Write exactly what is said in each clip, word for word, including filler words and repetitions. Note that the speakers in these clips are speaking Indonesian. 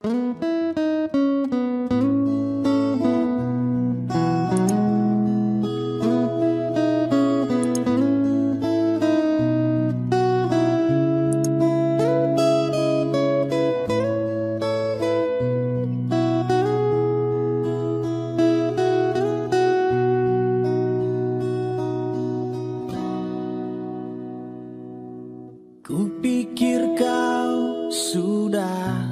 Kupikir kau sudah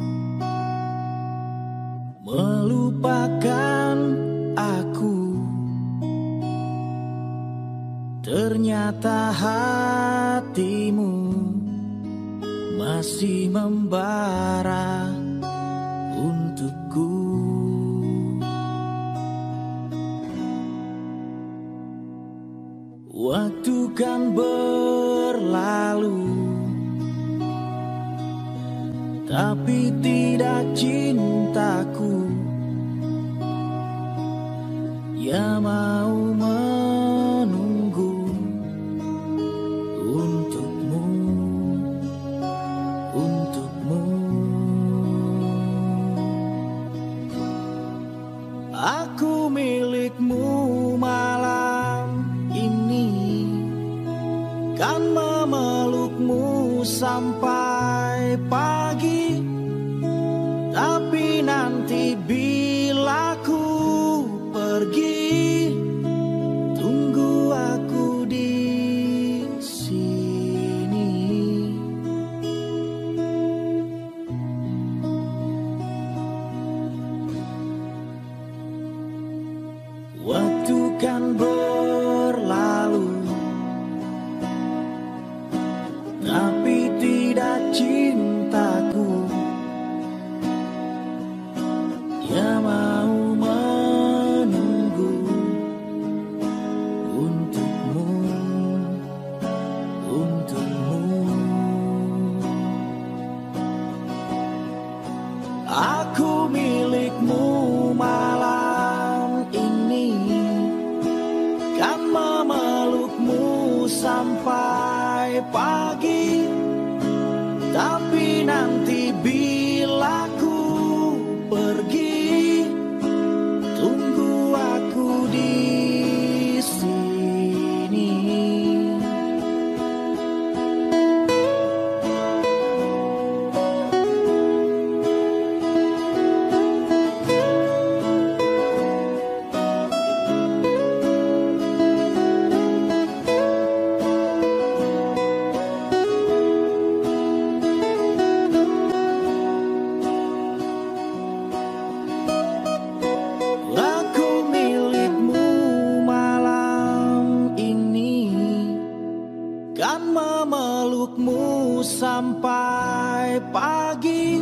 melupakan aku, ternyata hatimu masih membara untukku. Waktu kan berlalu, tapi tidak cintaku yang mau menunggu untukmu, untukmu. Aku milikmu malam ini, kan memelukmu sampai pagi. Tapi nanti bila ku pergi, tunggu aku di sini. Waktu kan berlalu, tapi tidak cintaku yang mau menunggu untukmu, untukmu. Aku milikmu malam ini, kan memelukmu sampai pagi. Tapi nanti bila ku pergi, tunggu aku di sini. Kan memelukmu sampai pagi.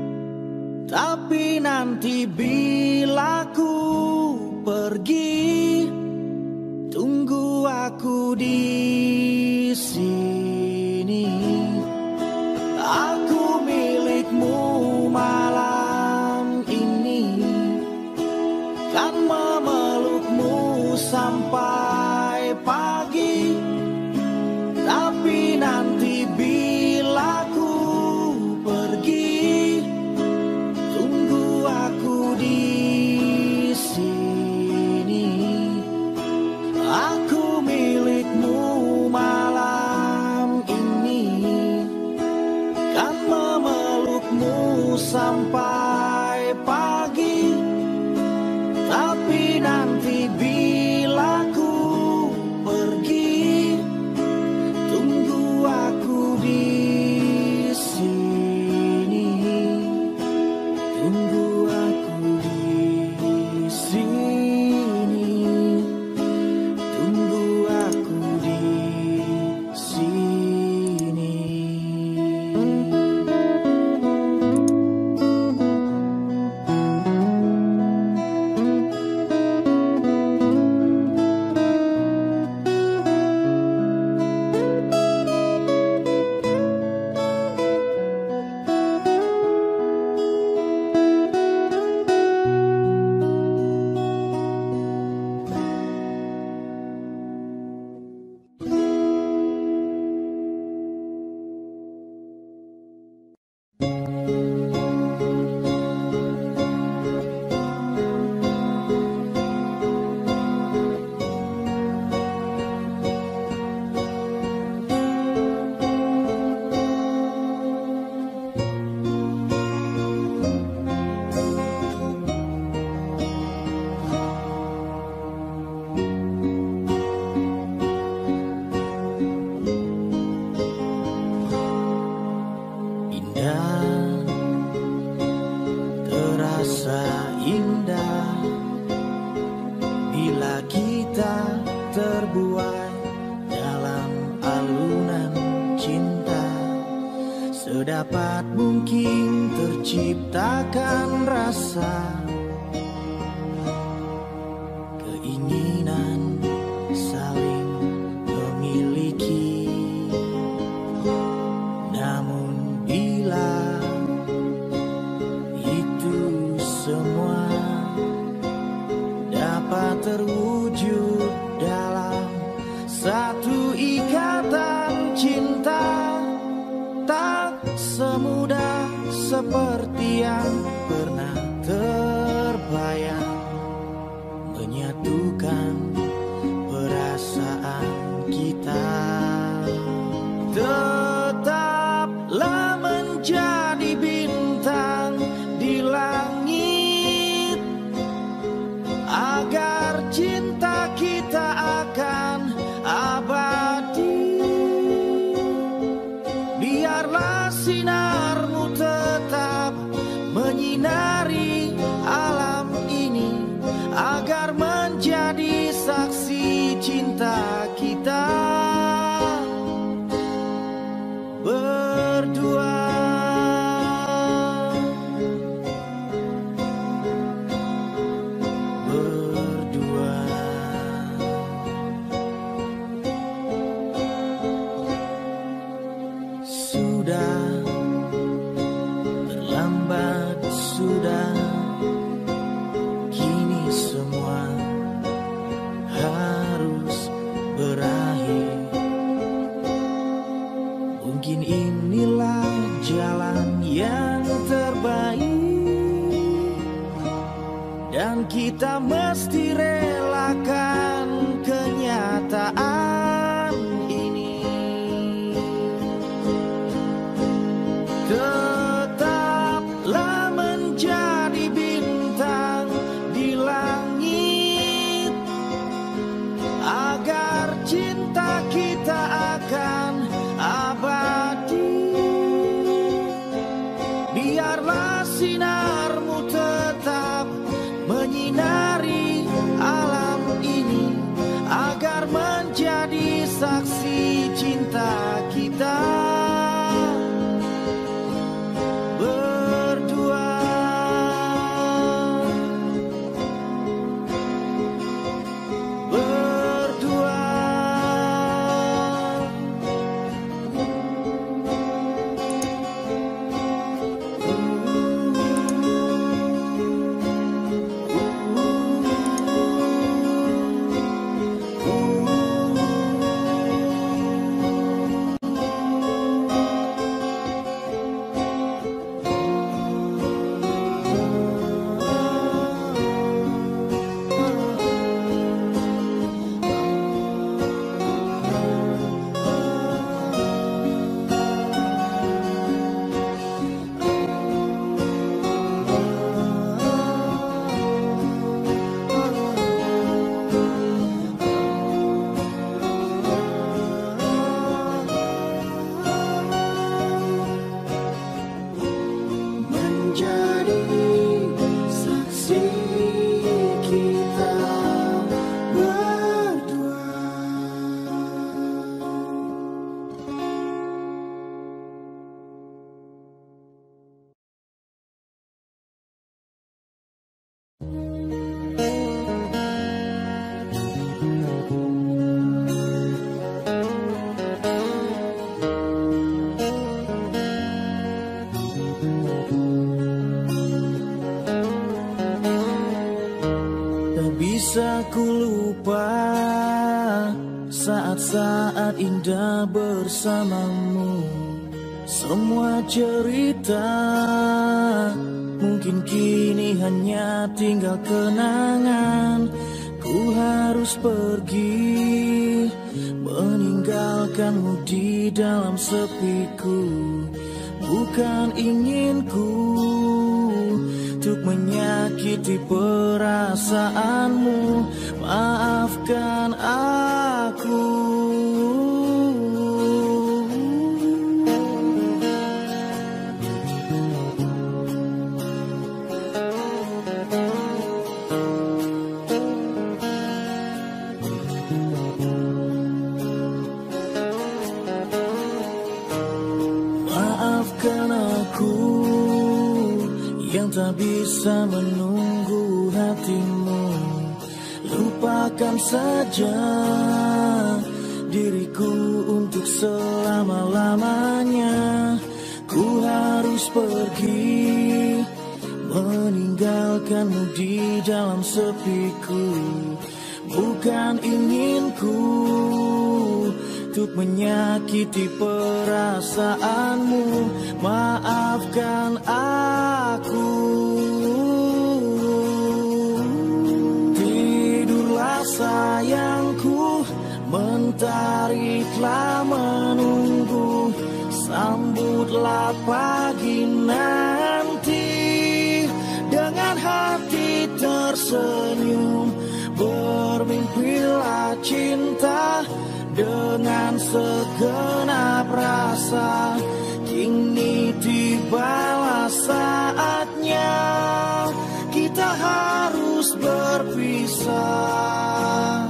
Tapi nanti bila ku pergi, tunggu aku di sini. Aku milikmu malam ini, kan memelukmu sampai pagi. Tapi nanti bila ku pergi, tunggu aku di sini. Aku milikmu malam ini, kan memelukmu sampai pagi. Tapi nanti bila ku pergi, tunggu aku di sini. Tunggu aku di sini. Tunggu aku di sini. terasa indah bila kita terbuai dalam alunan cinta. Sedapat mungkin terciptakan rasa keinginan saling memiliki. Namun bila itu semua dapat terwujud dalam satu ikatan cinta, tak semudah seperti yang pernah terbayang menyatukan perasaan kita. Tetaplah menjadi bintang di langit, agar cinta kita akan abadi. Biarlah sinarmu tetap menyinari alam ini, agar menjadi saksi cinta kita berdua. Berdua. Sudah terlambat, sudah, kini semua harus berakhir. Mungkin inilah jalan yang terbaik, dan kita mesti relakan kenyataan ini. Tetaplah menjadi bintang di langit, agar cinta kita akan abadi. Biarlah sinarmu tetap menyinari alam ini, agar menjadi saksi cinta kita berdua. Berdua. Bisa ku lupa saat-saat indah bersamamu. Semua cerita mungkin kini hanya tinggal kenangan. Ku harus pergi meninggalkanmu di dalam sepiku. Bukan inginku untuk menyakiti perasaanmu. Maafkan aku. yang tak bisa menunggu hatimu. Lupakan saja diriku untuk selama-lamanya. Ku harus pergi, meninggalkanmu di dalam sepiku. Bukan inginku untuk menyakiti perasaanmu. Maafkan aku. Tidurlah sayangku, mentari telah menunggu. Sambutlah pagi nanti dengan hati tersenyum. Bermimpilah cinta dengan segenap rasa. Kini tibalah saatnya kita harus berpisah.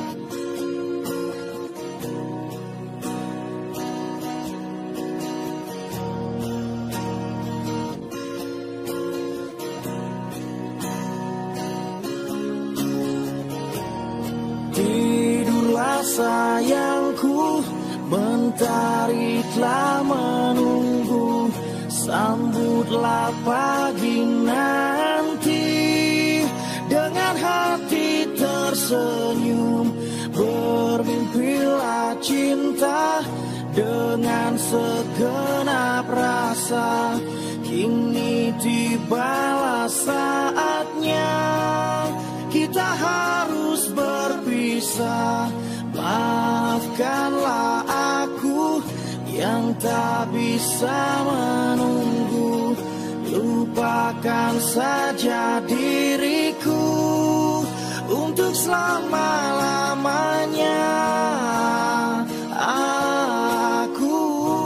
Tidurlah sayangku, mentari telah menunggu. Sambutlah pagi nanti dengan hati tersenyum. Bermimpilah cinta dengan segenap rasa. Kini tibalah saatnya kita harus berpisah. Maafkanlah aku yang tak bisa menunggu. Lupakan saja diriku untuk selama-lamanya. Aku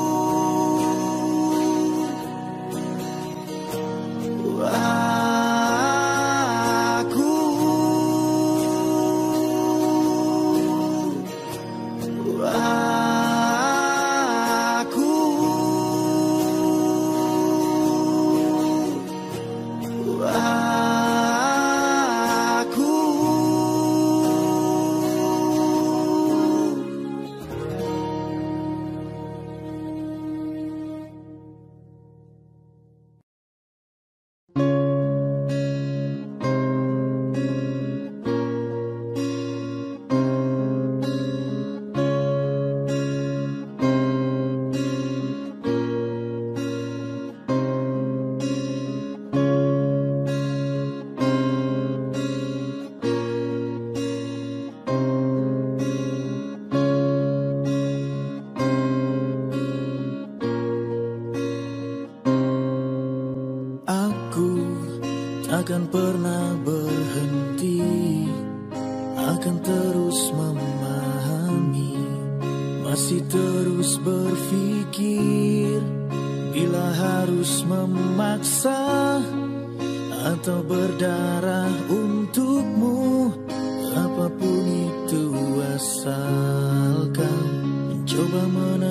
takkan pernah berhenti, akan terus memahami, masih terus berpikir. Bila harus memaksa atau berdarah untukmu, apapun itu asalkan mencoba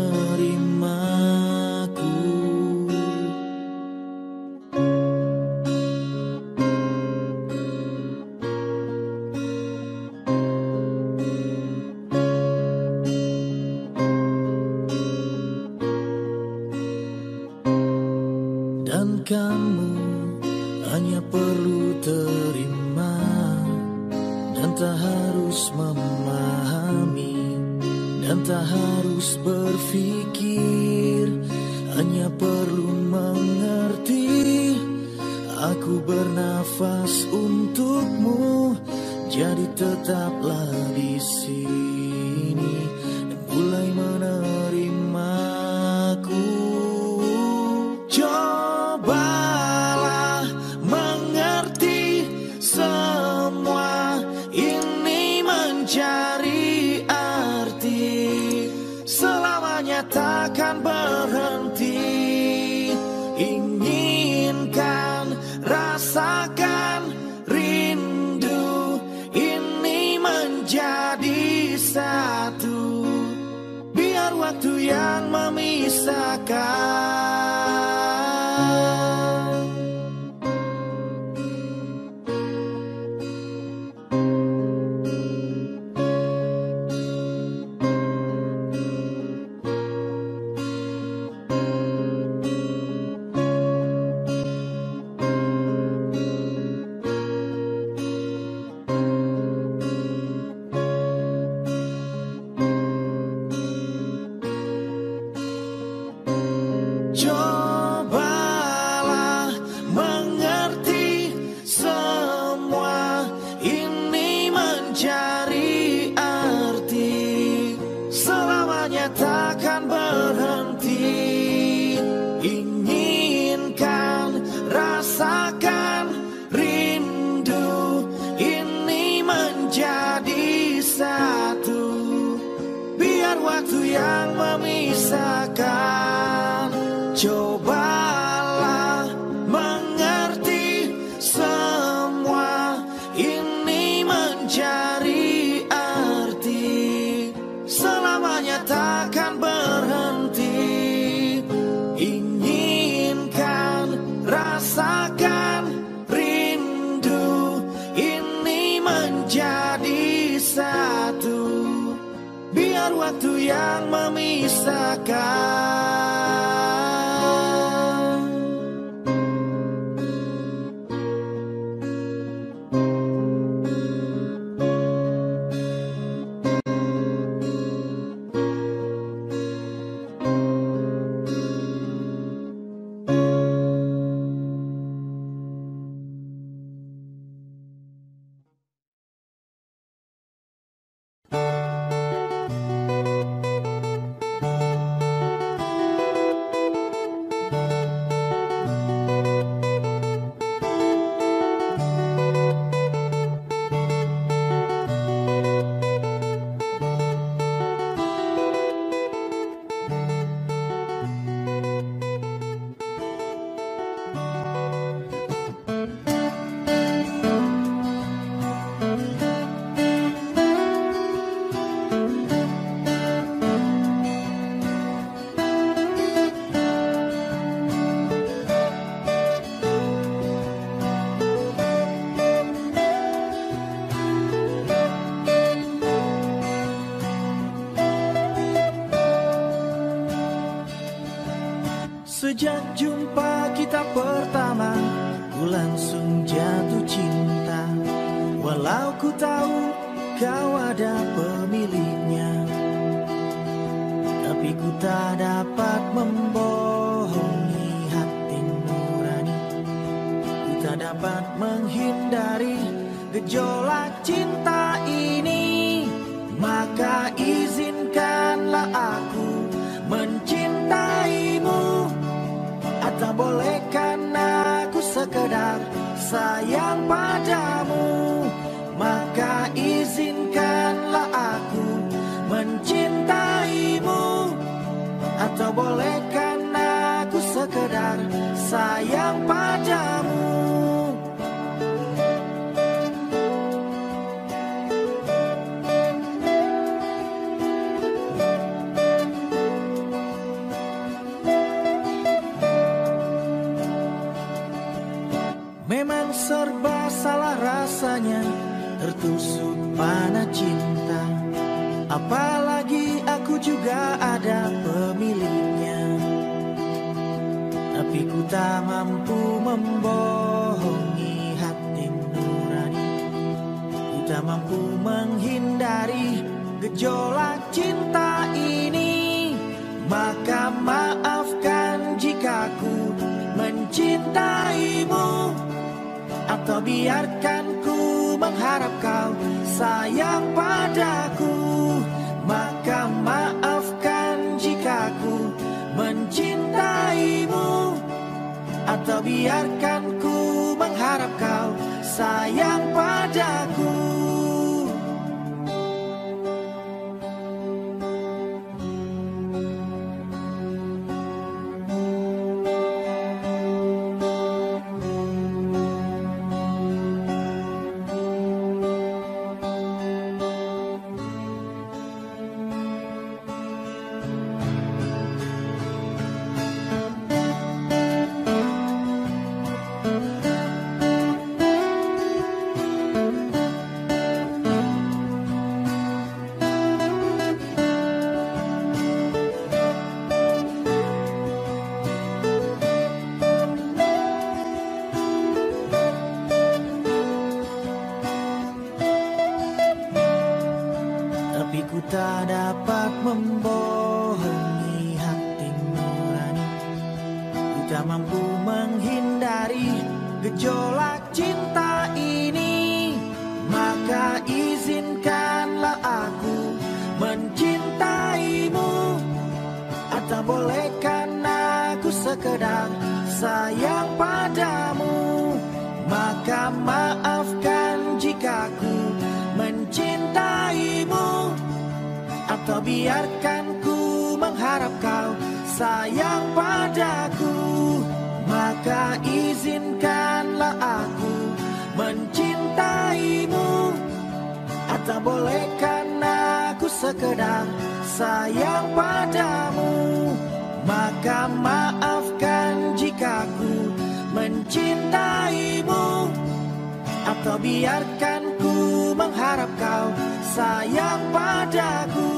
menerimaku. Dan kamu hanya perlu terima dan tak harus memahami dan tak harus berpikir, hanya perlu mengerti. Aku bernafas untukmu, jadi tetaplah di sini dan mulai menerimaku. Cobalah mengerti, semua ini mencari arti. Selamanya takkan berhenti. Inginkan, rasakan rindu ini menjadi yang memisahkan. Cobalah mengerti, semua ini mencari arti, selamanya takkan berhenti. Inginkan, rasakan, rindu ini menjadi satu, biar waktu yang memisahkan. Sejak jumpa kita pertama, ku langsung jatuh cinta. Walau ku tahu kau ada pemiliknya, tapi ku tak dapat membohongi hati nurani. Ku tak dapat menghindari gejolak cinta ini. Maka izinkanlah aku mencintaimu. Tak bolehkan aku sekedar sayang padamu. Maka izinkanlah aku mencintaimu. Atau bolehkan aku sekedar sayang padamu. Memang serba salah rasanya tertusuk panah cinta. Apalagi aku juga ada pemiliknya, tapi ku tak mampu membohongi hati nurani. Ku tak mampu menghindari gejolak cinta ini. Maka maafkan jika ku mencintaimu, atau biarkan ku mengharap kau sayang padaku. Maka maafkan jika ku mencintaimu, atau biarkan ku mengharap kau sayang padaku. Tak dapat membohongi hati nurani. Ku tak mampu menghindari gejolak cinta ini. Maka izinkanlah aku mencintaimu. Atau bolehkan aku sekedar sayang padamu. Maka maafkan jika ku mencintaimu, atau biarkan ku mengharap kau sayang padaku, maka izinkanlah aku mencintaimu. Atau bolehkan aku sekedar sayang padamu, maka maafkan jika ku mencintaimu. Atau biarkan ku mengharap kau sayang padaku.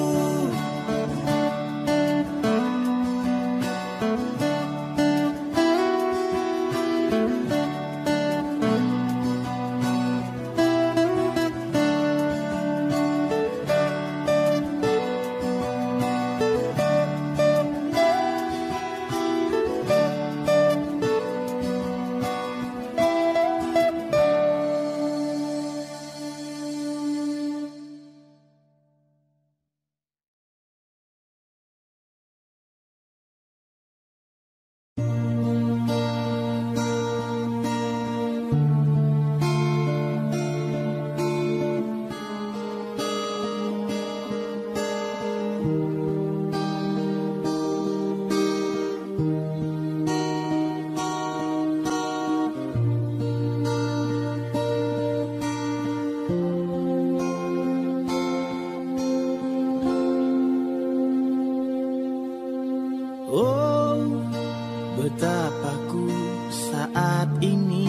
Betapa ku saat ini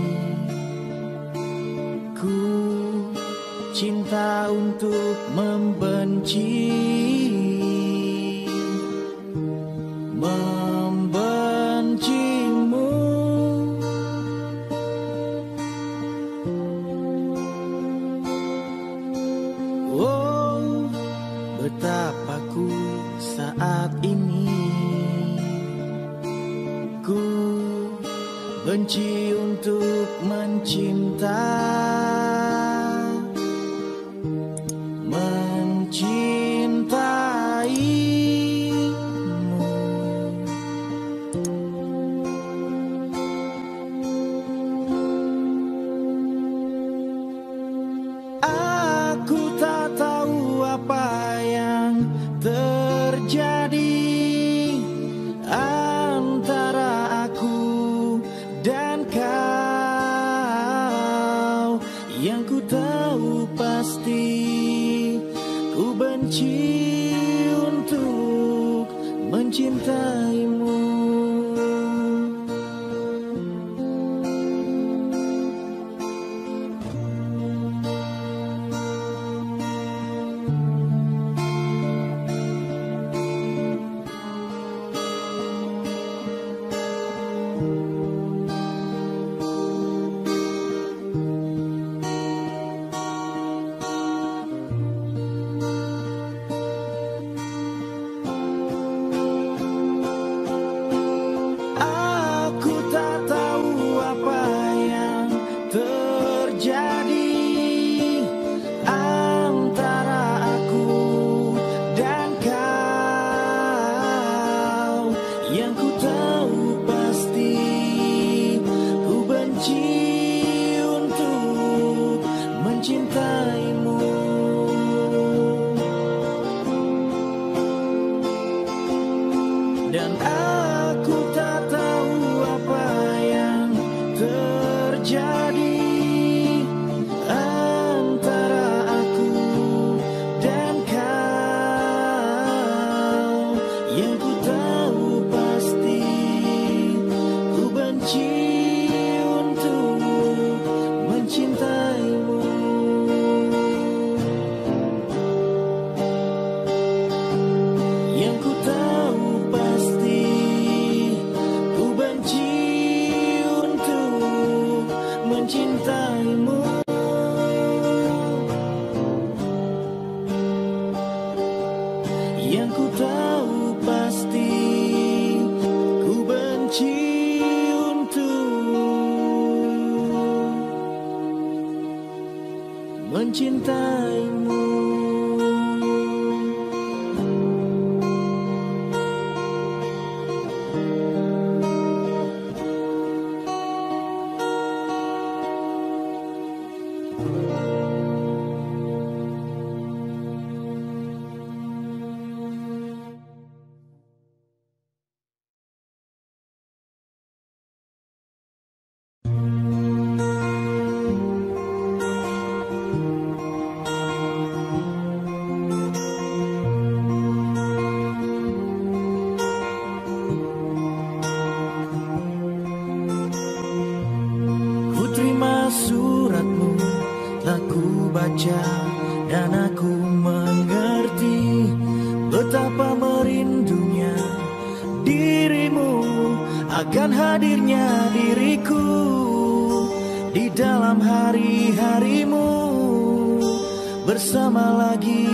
ku cinta untuk membenci, membencimu. Oh, betapa ku saat ini ku benci untuk mencinta, mencintaimu. Aku tak tahu apa yang terjadi antara aku dan kau. Yang ku tahu pasti ku benci untuk mencintaimu. Dan aku tak tahu apa yang terjadi antara aku dan kau. Yang ku tahu pasti ku benci untuk mencintaimu. Yang ku tahu pasti ku benci untuk mencintaimu. Yang ku tahu pasti ku benci untuk mencintaimu. terima suratmu, telah ku baca dan aku mengerti betapa merindunya dirimu akan hadirnya diriku di dalam hari-harimu bersama lagi.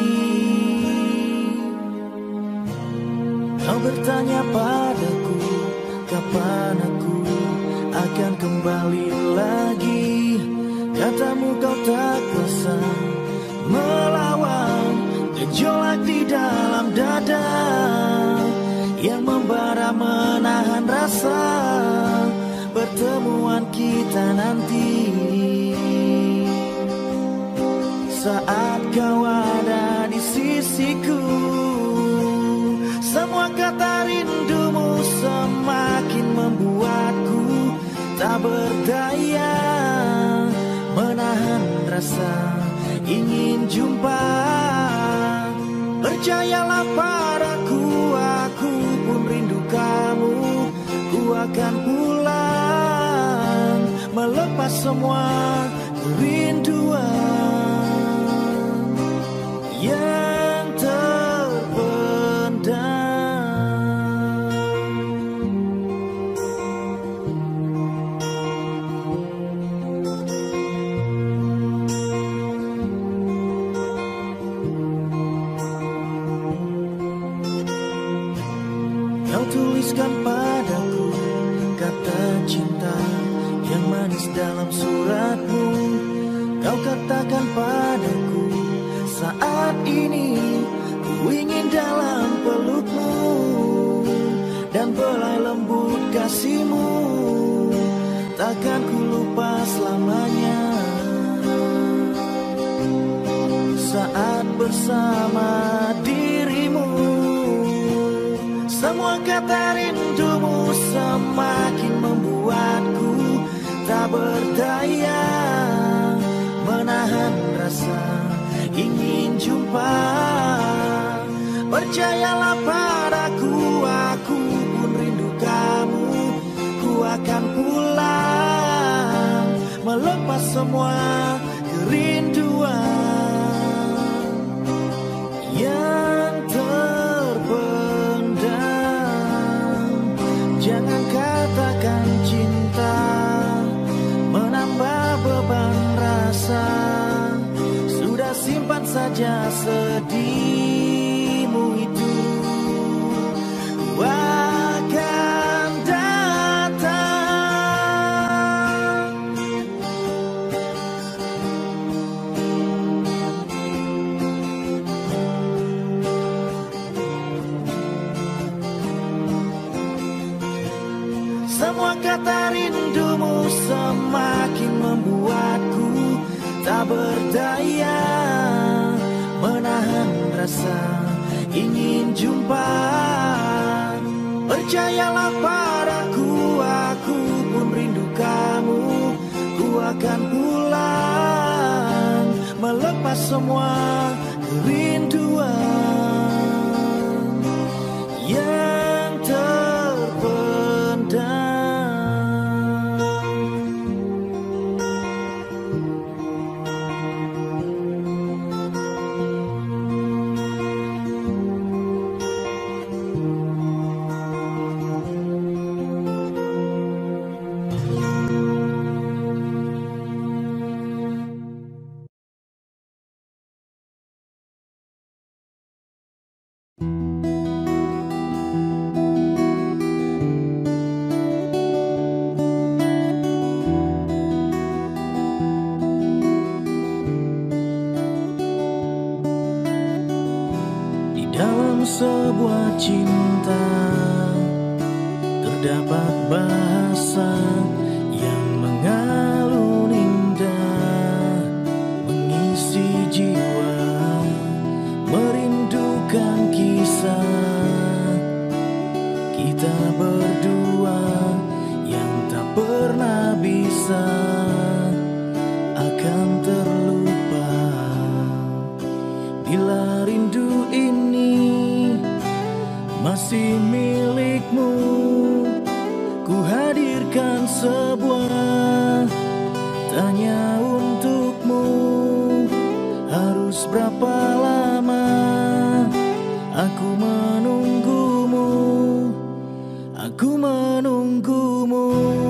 Kau bertanya padaku, kapan aku akan kembali lagi. Katamu kau tak kuasa melawan gejolak di dalam dada yang membara menahan rasa pertemuan kita nanti. Saat kau ada di sisiku, semua kata rindumu semakin membuatku tak berdaya menahan rasa ingin jumpa. Percayalah padaku, aku pun rindu kamu. Ku akan pulang melepas semua kerinduan yang terpendam. Kau tuliskan padaku kata cinta yang manis dalam suratmu. Kau katakan padaku, saat ini ku ingin dalam pelukmu dan belai lembut kasihmu takkan ku lupa selamanya. Saat bersama dirimu, semua kata rindumu semakin membuatku tak berdaya menahan rasa ingin jumpa. Percayalah padaku, aku pun rindu kamu. Ku akan pulang melepas semua kerinduan yang terpendam. Jangan katakan cinta menambah beban rasa. Sudah simpan saja sedihmu itu. Ku akan datang. Semua kata rindumu semakin membuatku tak berdaya menahan rasa ingin jumpa. Percayalah padaku, aku pun rindu kamu. Ku akan pulang melepas semua kerinduan yang terpendam. Sebuah cinta terdapat bahasa yang mengalun indah, mengisi jiwa, merindukan kisah kita berdua yang tak pernah bisa akan terlupa. Bila rindu ini masih milikmu, ku hadirkan sebuah Tanya untukmu, harus berapa lama aku menunggumu, aku menunggumu.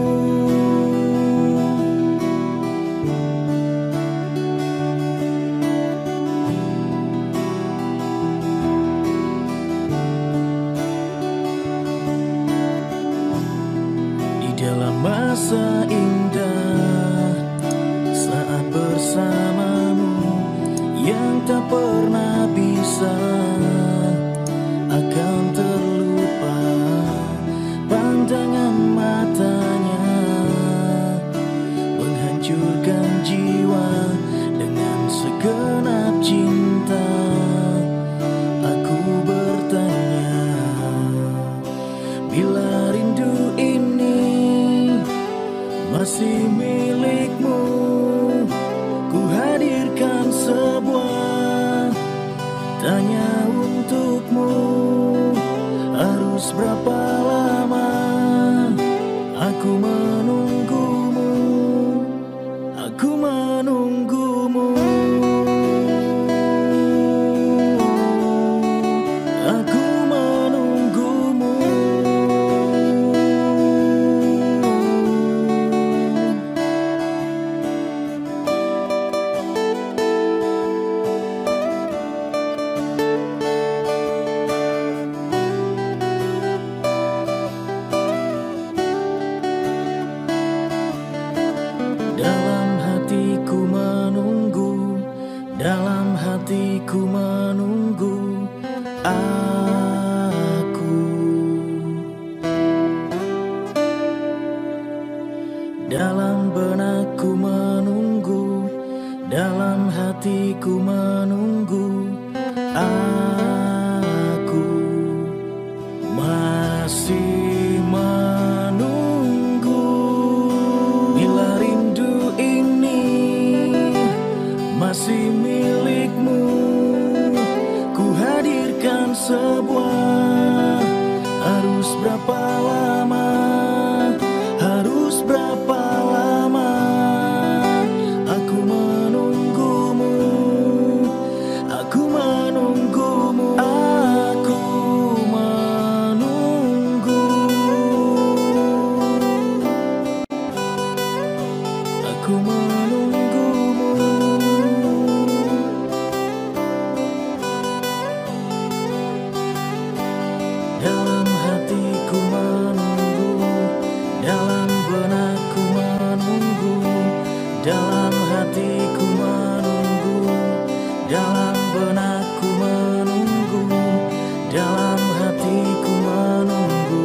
Di dalam masa indah saat bersamamu yang tak pernah bisa akan terlupa, pandangan matanya menghancurkan jiwa dengan segenap cinta. Aku bertanya, bila rindu ini masih milikmu, ku hadirkan sebuah tanya untukmu, harus berapa lama aku menunggumu, aku menunggumu, aku menunggumu. Dalam hatiku menunggu, dalam hatiku menunggu aku. Dalam benakku menunggu, dalam hatiku menunggu aku. Masih menunggu, bila rindu ini masih milikmu, ku hadirkan sebuah, harus berapa lama, harus berapa lama aku menunggumu, aku menunggumu, aku menunggu, aku menunggumu. Dalam hatiku menunggu, dalam benakku menunggu, dalam hatiku menunggu, dalam benakku menunggu, dalam hatiku menunggu.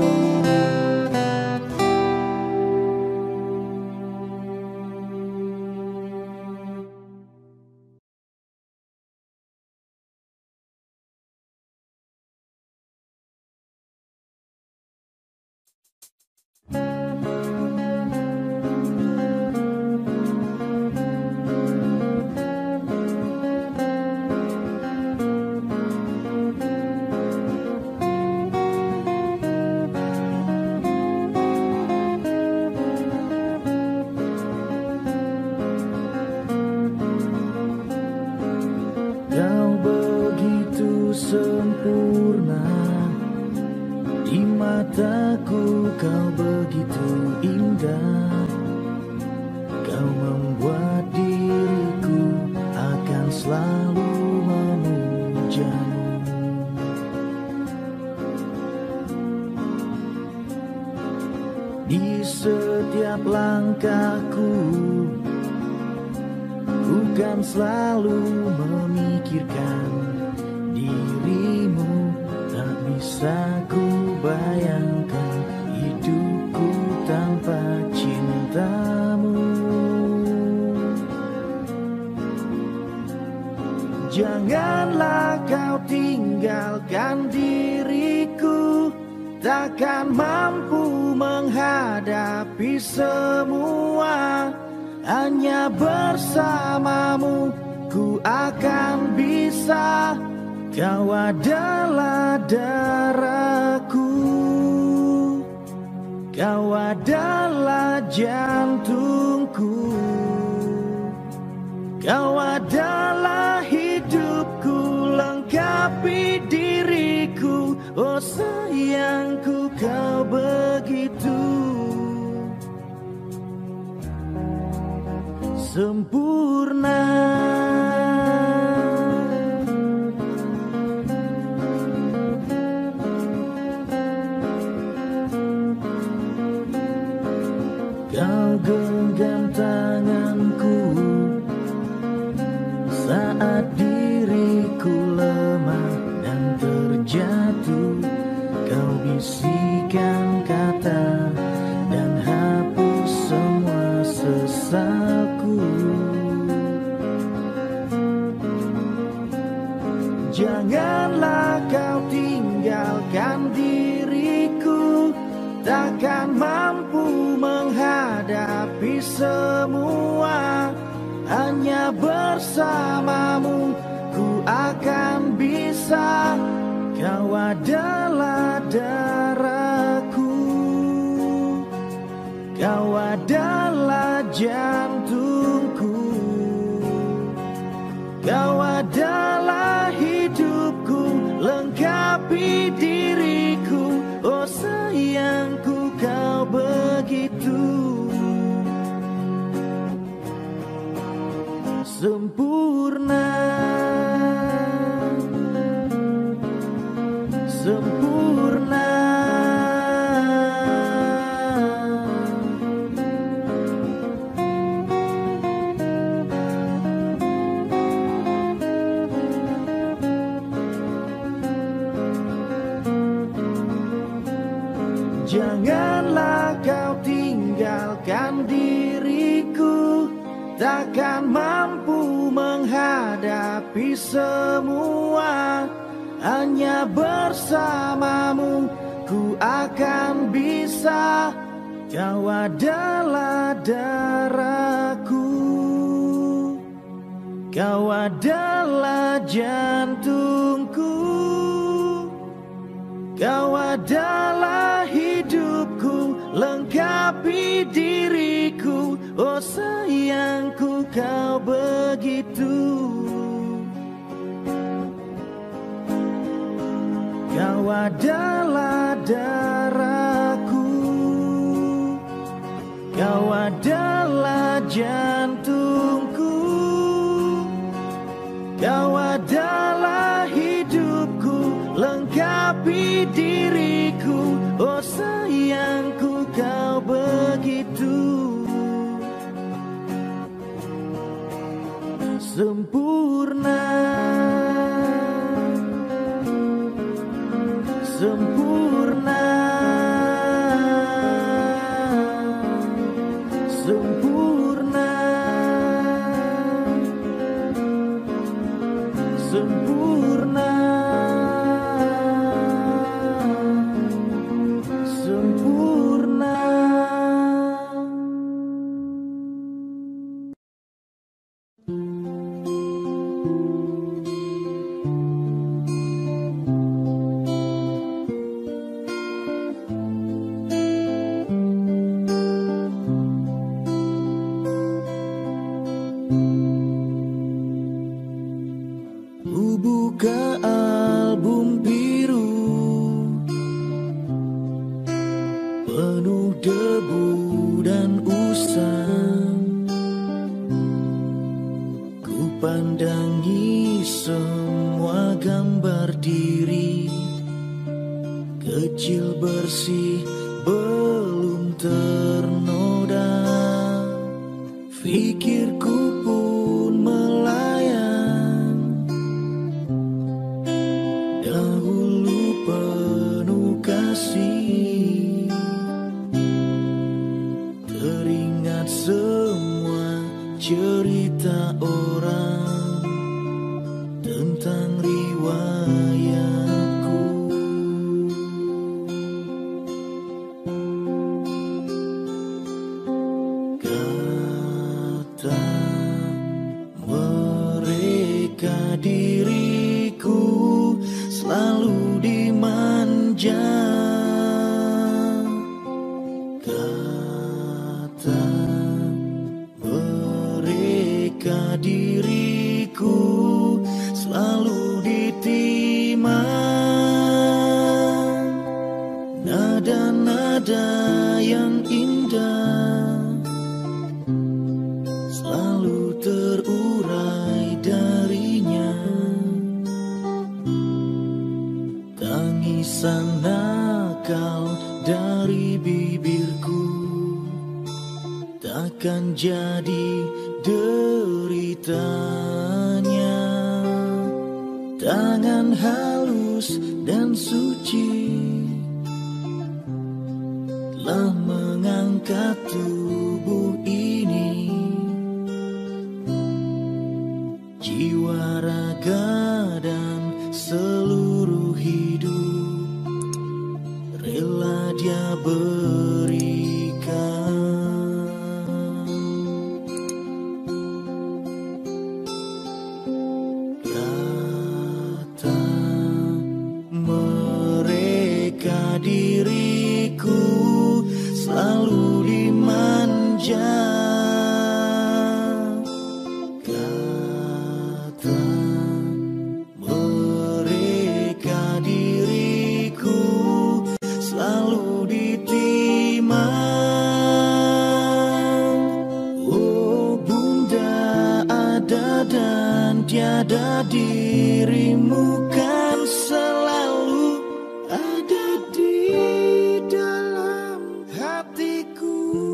Kau begitu sempurna, di mataku kau begitu indah. Kau membuat diriku akan selalu memujamu. Di setiap langkahku, bukan selalu memikirkan dirimu. Tak bisa ku bayangkan hidupku tanpa cintamu. Janganlah kau tinggalkan diriku, takkan mampu menghadapi semua. Hanya bersamamu ku akan bisa. Kau adalah darahku, kau adalah jantungku. Kau adalah hidupku, lengkapi diriku. Oh sayangku, kau begitu sempurna. Kau genggam tanganku saat diriku lemah dan terjatuh. Kau bisikan kata dan hapus semua sesalku. Janganlah kau tinggalkan diriku, takkan mampu menghadapi semua. Hanya bersamamu ku akan bisa. Kau adalah darahku, kau adalah jantungku, kau adalah hidupku, lengkapi diriku. Oh sayangku, kau begitu sempurna, sempurna. Janganlah kau tinggalkan diriku, takkan mampu menghadapi semua. Hanya bersamamu ku akan bisa. Kau adalah darahku, kau adalah jantungku, kau adalah hidupku, lengkapi diriku. Oh sayangku, kau begitu. Kau adalah darahku, kau adalah jantungku, kau adalah hidupku, lengkapi diriku. Oh sayangku, kau begitu sempurna, sempurna, sempurna, sempurna, sempurna. Buka album biru penuh debu dan usang. Ku pandangi semua gambar diri kecil bersih belum ternoda. Fikirku pun melayang, dahulu penuh kasih. Teringat semua cerita orang tentang riwayatku. Kata mereka diriku selalu dimanja. Kata mereka diriku selalu ditimang nada-nada yang indah, selalu terurai darinya. Tangisan nakal dari bibirku takkan jadi deritanya. Tangan halus dan suci telah mengangkat tubuh ini, jiwa, raga, dan seluruh hidup rela dia berikan. Kata mereka diriku selalu dimanja. Kata mereka diriku selalu ditimang. Oh bunda, ada dan tiada dirimu kan selalu ada di dalam hatiku.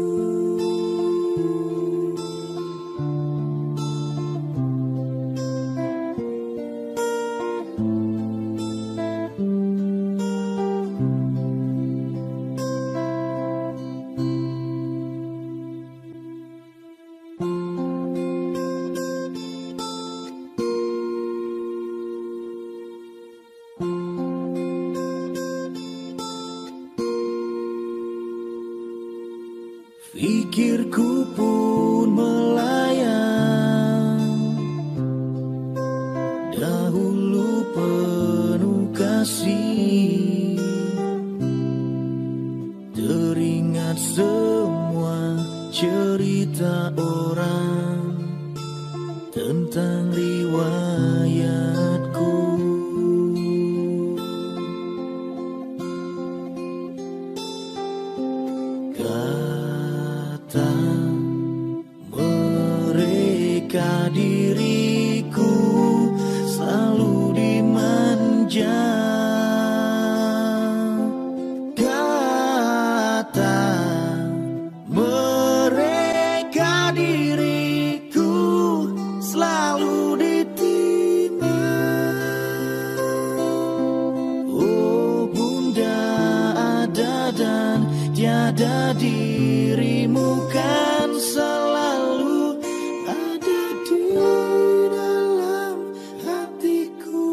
Pikirku pun melayang, dahulu penuh kasih. Teringat semua cerita orang tentang riwayatku. Kata mereka diriku selalu dimanja. Kata mereka diriku selalu ditimang. Oh bunda, ada dan tiada dirimu kan selalu ada di dalam hatiku.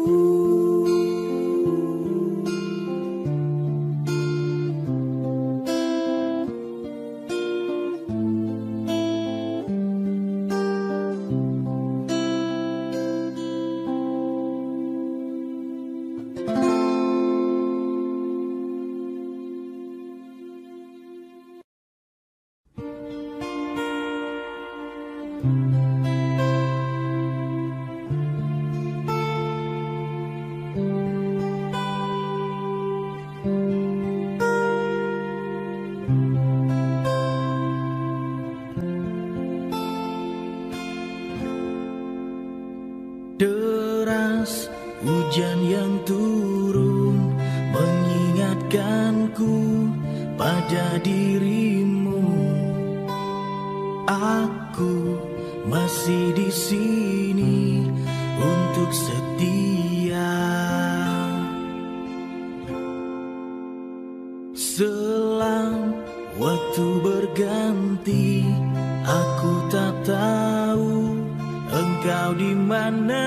Deras hujan yang turun mengingatkanku pada dirimu. Aku masih di sini untuk setia. Selang waktu berganti, aku tak tahu engkau di mana,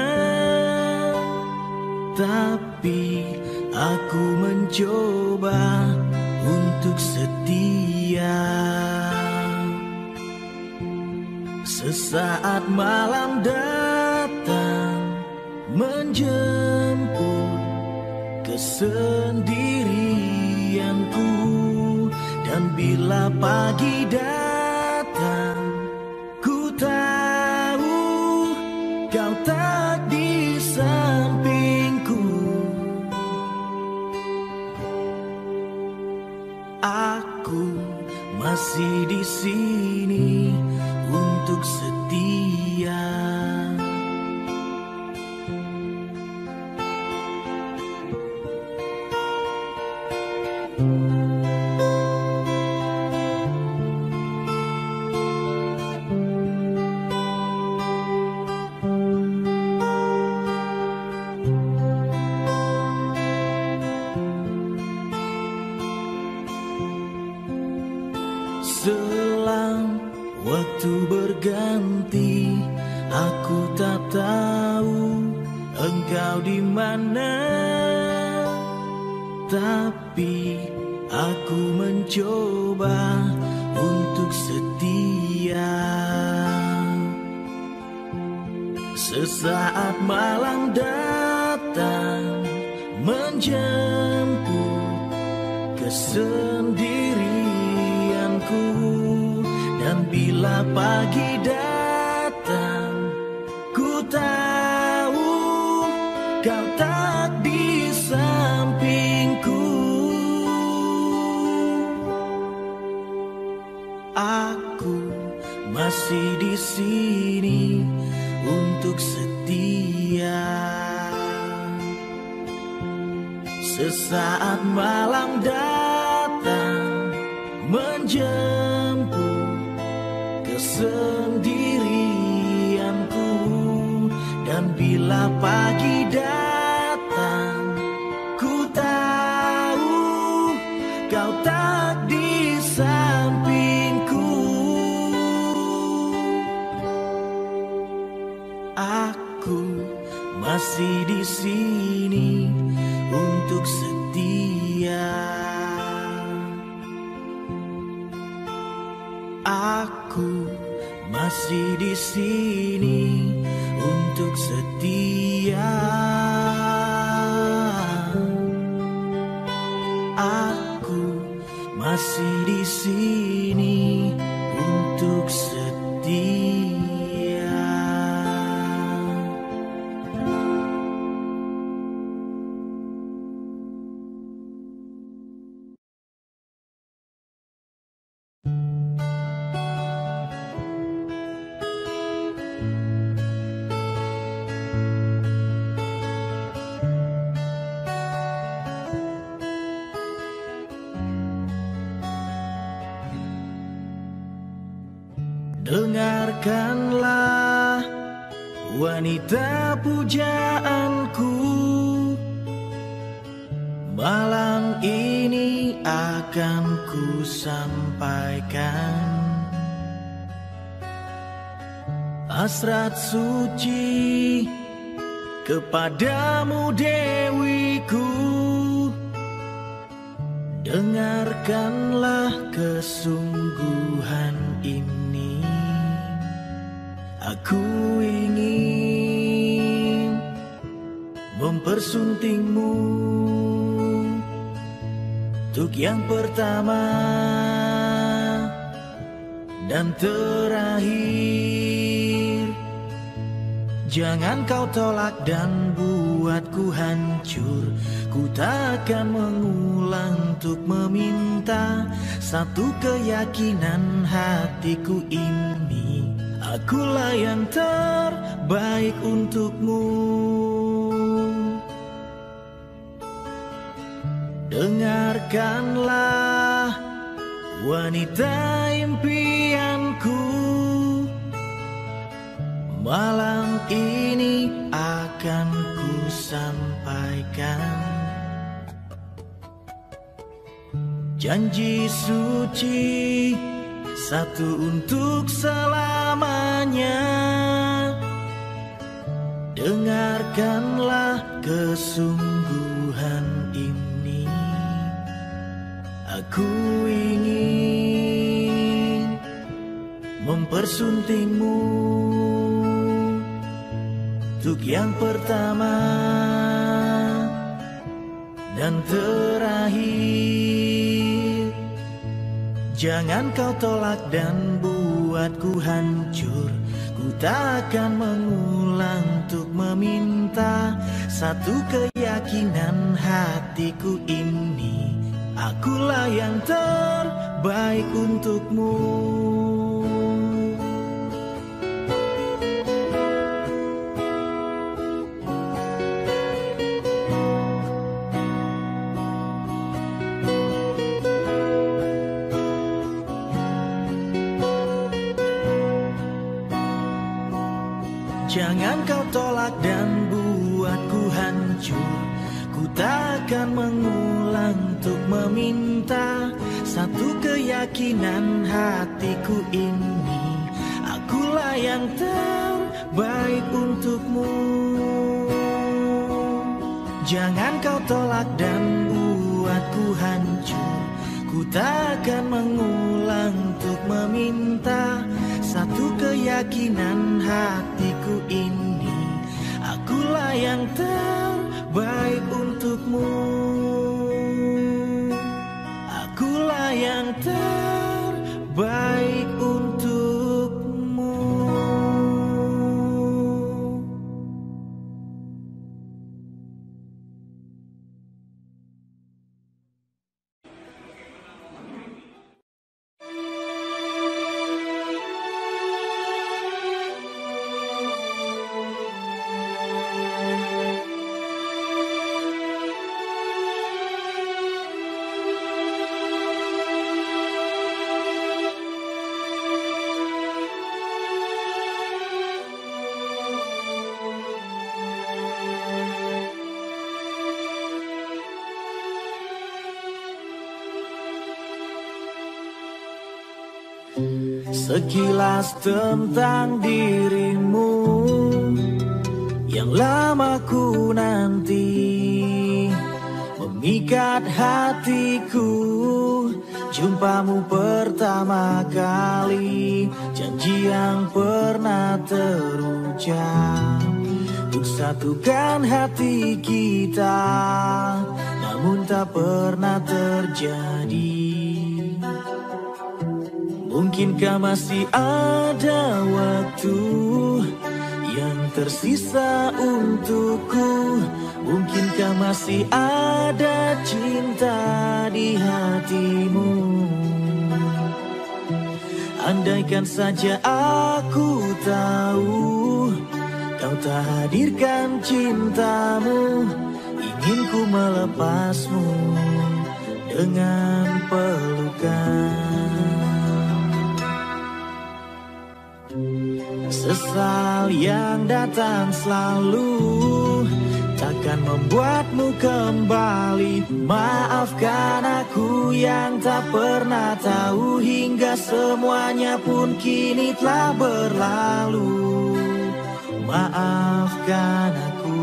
tapi aku mencoba untuk setia. Sesaat malam datang menjemput kesendirianku, dan bila pagi datang ku tahu waktu berganti, aku tak tahu engkau di mana. Tapi aku mencoba untuk setia. Sesaat malam datang menjemput kesendirianku, dan bila pagi datang, ku tahu kau tak di sampingku. Aku masih di sini untuk setia. Sesaat malam datang menjemput kesendirianku, dan bila pagi datang, ku tahu kau tak di sampingku. Aku masih di sini untuk setia. Aku masih di sini untuk setia. Aku masih di sini untuk setia. Dengarkanlah wanita pujaanku, malam ini akan ku sampaikan hasrat suci kepadamu dewiku. Dengarkanlah kesungguhan ini, aku ingin mempersuntingmu untuk yang pertama dan terakhir. Jangan kau tolak dan buatku hancur. Ku takkan mengulang untuk meminta satu keyakinan hatiku ini. Akulah yang terbaik untukmu. Dengarkanlah wanita impianku, malam ini akan ku sampaikan janji suci satu untuk selamanya. Dengarkanlah kesungguhan ini, aku ingin mempersuntingmu untuk yang pertama dan terakhir. Jangan kau tolak dan buatku hancur. Ku takkan mengulang untuk meminta satu keyakinan hatiku ini. Akulah yang terbaik untukmu. Jangan kau tolak dan buatku hancur. Ku takkan mengulang untuk meminta satu keyakinan hatiku ini. Jangan kau tolak dan buatku hancur. Ku takkan mengulang untuk meminta satu keyakinan hatiku ini. Akulah yang terbaik untukmu. Akulah yang terbaik untukmu. Sekilas tentang dirimu yang lama ku nanti, memikat hatiku. Jumpamu pertama kali, janji yang pernah terucap untuk satukan hati kita, namun tak pernah terjadi. Mungkinkah masih ada waktu yang tersisa untukku? Mungkinkah masih ada cinta di hatimu? Andaikan saja aku tahu kau tak hadirkan cintamu, ingin ku melepasmu dengan pelukan. Sesal yang datang selalu takkan membuatmu kembali. Maafkan aku yang tak pernah tahu, hingga semuanya pun kini telah berlalu. Maafkan aku.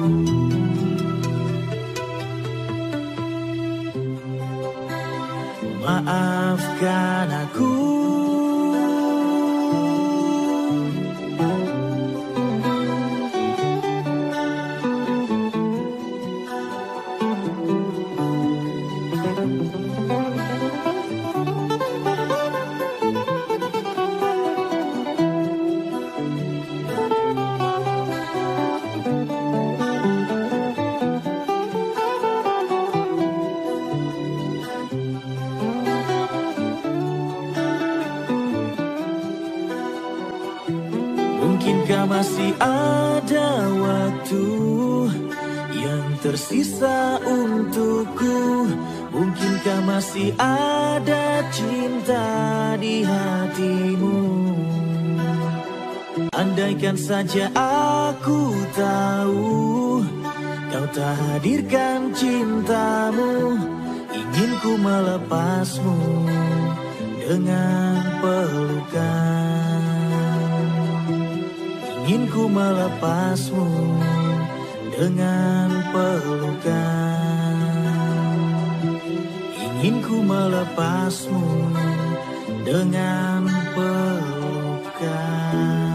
Maafkan aku. Mungkinkah masih ada waktu yang tersisa untukku? Mungkinkah masih ada cinta di hatimu? Andaikan saja aku tahu kau tak hadirkan cintamu, ingin ku melepasmu dengan pelukan. Ingin ku melepasmu dengan pelukan. Ingin ku melepasmu dengan pelukan.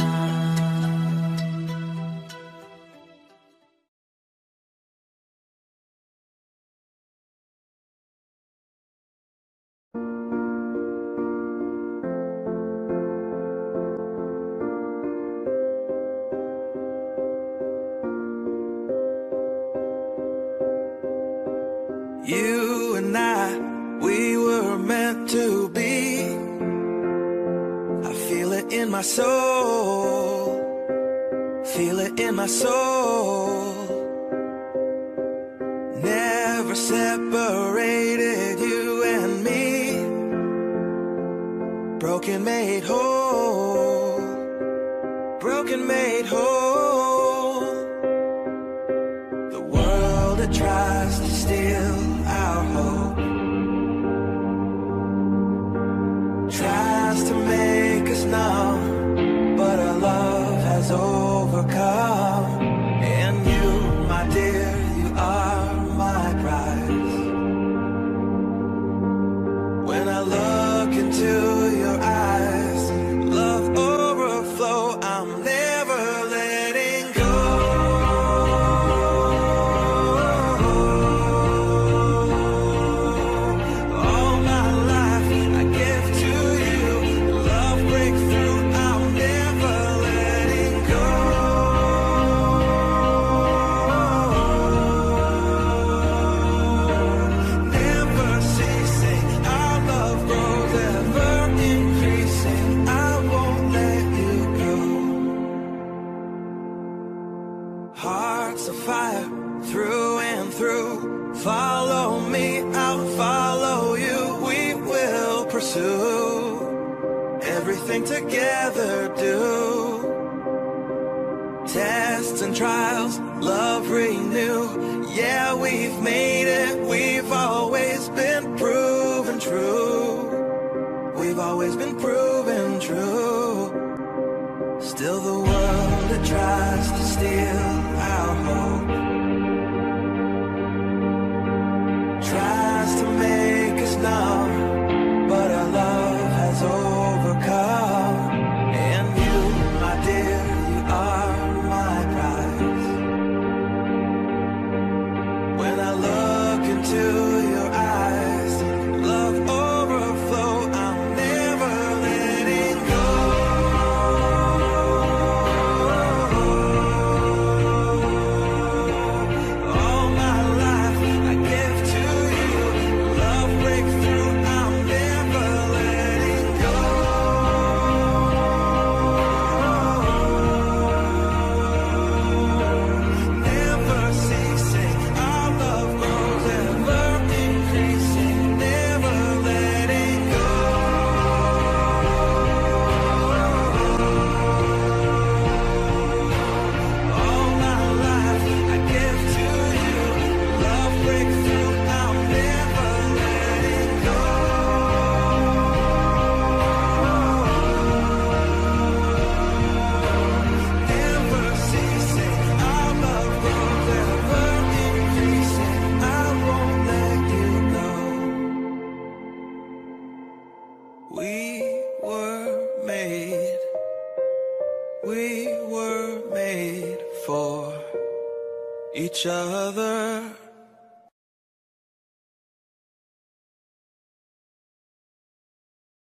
You and I, we were meant to be. I feel it in my soul, feel it in my soul. Never separated, you and me. Broken made whole, broken made whole. The world that tries to steal our hope tries to make us numb, but our love has overcome. And you, my dear, you are together do. Tests and trials, love renew. Yeah, we've made it, we've always been proven true. We've always been proven true. Still the world, it tries to steal our hope, tries to make us numb, but our love has overcome. And you, my dear, you are my prize. When I look into your eyes, love overflow, I'm never letting go. All my life I give to you. Love breakthrough, I'm never letting go. Never ceasing, our love grows ever increasing. Never letting go. All my life I give to you. Love breakthrough, I'm never letting go. Never ceasing, our love grows ever increasing. I won't let you go. We were made, we were made for each other.